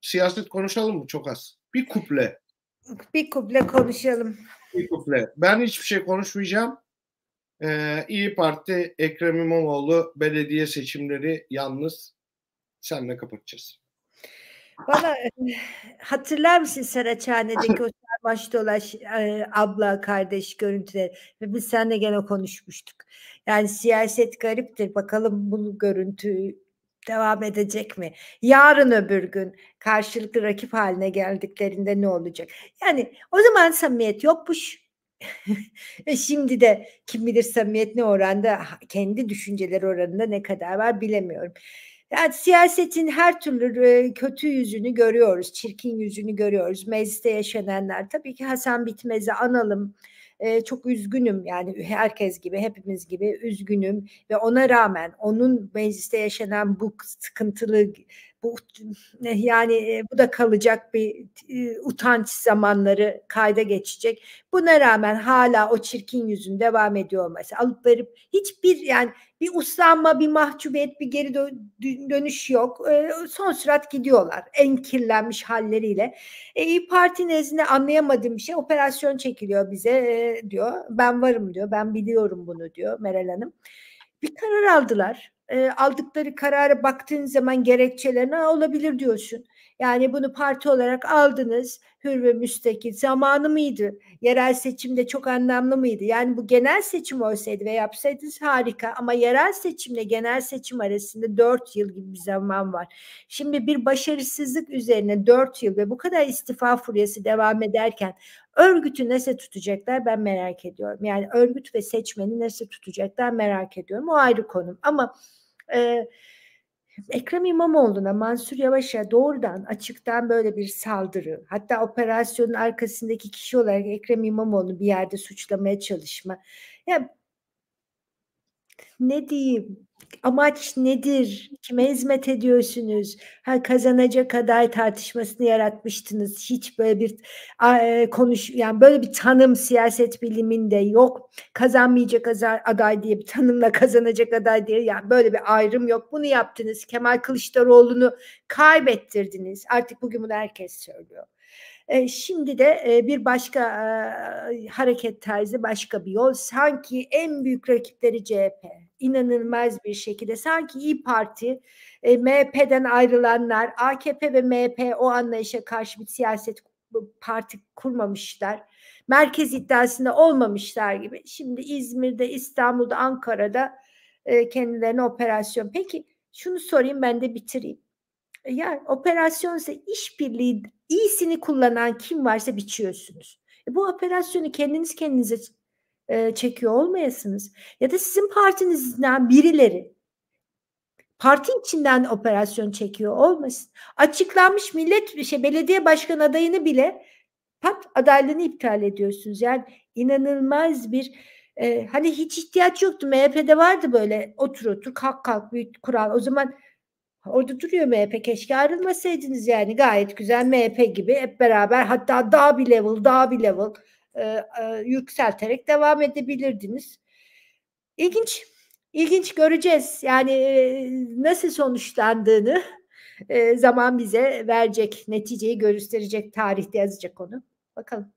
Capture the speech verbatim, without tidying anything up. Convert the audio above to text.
siyaset konuşalım mı çok az? Bir kuple. Bir kuple konuşalım. Bir kuple. Ben hiçbir şey konuşmayacağım. Ee, İyi Parti, Ekrem İmamoğlu belediye seçimleri yalnız. Senle kapatacağız. Valla hatırlar mısın Saraçhane'deki o sarmaş dolaş e, abla kardeş görüntüleri ve biz seninle gene konuşmuştuk. Yani siyaset gariptir. Bakalım bu görüntü devam edecek mi? Yarın öbür gün karşılıklı rakip haline geldiklerinde ne olacak? Yani o zaman samimiyet yokmuş. Ve şimdi de kim bilir samimiyet ne oranda, kendi düşünceleri oranında ne kadar var bilemiyorum. Yani siyasetin her türlü kötü yüzünü görüyoruz, çirkin yüzünü görüyoruz. Mecliste yaşananlar, tabii ki Hasan Bitmez'i analım. Ee, çok üzgünüm, yani herkes gibi, hepimiz gibi üzgünüm ve ona rağmen onun mecliste yaşanan bu sıkıntılı, bu yani bu da kalacak bir utanç zamanları, kayda geçecek. Buna rağmen hala o çirkin yüzün devam ediyor olması, alıp verip hiçbir yani bir uslanma, bir mahcubiyet, bir geri dönüş yok. E, son sürat gidiyorlar en kirlenmiş halleriyle. E, İYİ Parti nezdinde anlayamadığım bir şey, operasyon çekiliyor bize e, diyor. Ben varım diyor, ben biliyorum bunu diyor Meral Hanım. Bir karar aldılar. E, aldıkları karara baktığın zaman gerekçelerine olabilir diyorsun. Yani bunu parti olarak aldınız, hür ve müstakil. Zamanı mıydı? Yerel seçimde çok anlamlı mıydı? Yani bu genel seçim olsaydı ve yapsaydınız harika, ama yerel seçimle genel seçim arasında dört yıl gibi bir zaman var. Şimdi bir başarısızlık üzerine dört yıl ve bu kadar istifa furyası devam ederken örgütü nasıl tutacaklar ben merak ediyorum. Yani örgüt ve seçmeni nasıl tutacaklar merak ediyorum. O ayrı konu. Ama e, Ekrem İmamoğlu'na, Mansur Yavaş'a doğrudan, açıktan böyle bir saldırı, hatta operasyonun arkasındaki kişi olarak Ekrem İmamoğlu'nu bir yerde suçlamaya çalışma. Ya ne diyeyim? Amaç nedir? Kime hizmet ediyorsunuz? Ha, kazanacak aday tartışmasını yaratmıştınız. Hiç böyle bir e, konuş yani böyle bir tanım siyaset biliminde yok. Kazanmayacak aday diye bir tanımla kazanacak aday diye, yani böyle bir ayrım yok. Bunu yaptınız. Kemal Kılıçdaroğlu'nu kaybettirdiniz. Artık bugün bunu herkes söylüyor. E, şimdi de e, bir başka e, hareket tarzı, başka bir yol. Sanki en büyük rakipleri C H P. İnanılmaz bir şekilde. Sanki İYİ Parti, e, M H P'den ayrılanlar, A K P ve M H P o anlayışa karşı bir siyaset parti kurmamışlar. Merkez iddiasında olmamışlar gibi. Şimdi İzmir'de, İstanbul'da, Ankara'da e, kendilerine operasyon. Peki şunu sorayım, ben de bitireyim. Yani operasyonsa işbirliği iyisini kullanan kim varsa biçiyorsunuz. E bu operasyonu kendiniz kendinize e, çekiyor olmayasınız. Ya da sizin partinizden birileri parti içinden operasyon çekiyor olmasın. Açıklanmış millet şey belediye başkan adayını bile pat adaylığını iptal ediyorsunuz. Yani inanılmaz bir e, hani hiç ihtiyaç yoktu. M H P'de vardı böyle otur otur kalk kalk büyük kural. O zaman orada duruyor M H P. Keşke ayrılmasaydınız yani. Gayet güzel M H P gibi hep beraber, hatta daha bir level, daha bir level e, e, yükselterek devam edebilirdiniz. İlginç. İlginç, göreceğiz. Yani e, nasıl sonuçlandığını e, zaman bize verecek. Neticeyi gösterecek. Tarihte yazacak onu. Bakalım.